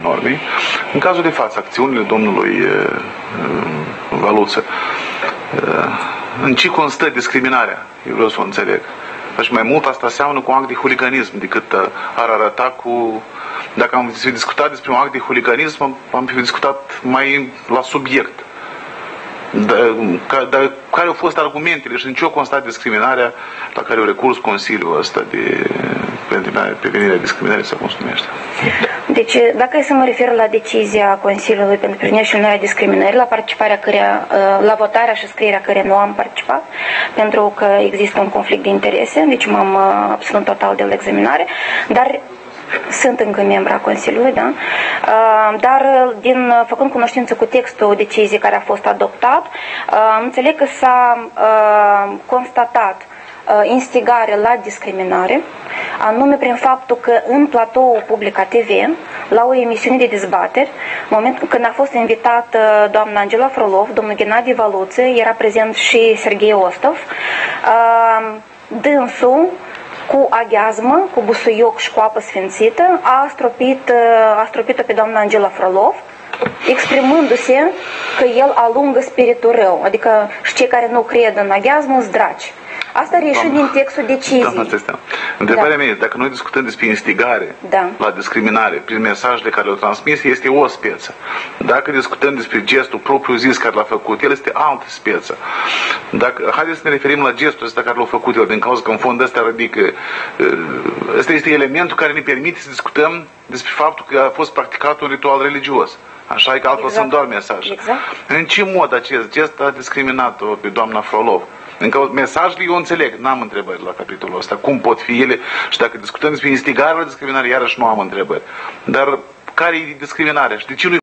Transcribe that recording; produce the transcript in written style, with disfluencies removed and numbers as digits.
normei. În cazul de față, acțiunile domnului Valuță, în ce constă discriminarea? Eu vreau să o înțeleg. Și mai mult asta seamănă cu un act de huliganism decât ar arăta cu... Dacă am discutat despre un act de huliganism, am fi discutat mai la subiect. Dar care au fost argumentele și în ce o constat discriminarea la care a recurs Consiliul ăsta de prevenirea discriminării, sau cum se numește? Deci, dacă e să mă refer la decizia Consiliului pentru prevenirea și eliminarea discriminării, la participarea la votarea și scrierea care nu am participat, pentru că există un conflict de interese, deci m-am abținut total de la examinare, dar sunt încă membra Consiliului, da? Dar făcând cunoștință cu textul deciziei care a fost adoptat, înțeleg că s-a constatat instigare la discriminare, anume prin faptul că în platoul Publica TV, la o emisiune de dezbateri, când a fost invitat doamna Angela Frolov, domnul Gennady Valuță, era prezent și Serghei Ostov, dânsul cu aghiazmă, cu busuioc și cu apă sfințită, a stropit-o pe doamna Angela Frolov, exprimându-se că el alungă spiritul rău, adică și cei care nu cred în aghiazmă sunt draci. Asta reieșit din textul deciziei. Întrebarea mea, dacă noi discutăm despre instigare la discriminare prin mesajele care le-au transmis, este o speță. Dacă discutăm despre gestul propriu-zis care l-a făcut, el este altă speță. Haideți să ne referim la gestul ăsta care l-a făcut el, din cauza că în fond ăsta ridică... Ăsta este elementul care ne permite să discutăm despre faptul că a fost practicat un ritual religios. Așa e că altfel sunt doar mesaje. În ce mod acest gest a discriminat-o pe doamna Frolov? Încă mesajele eu înțeleg, n-am întrebări la capitolul ăsta. Cum pot fi ele? Și dacă discutăm despre instigare la discriminare, iarăși nu am întrebări. Dar care e discriminarea? Și de ce nu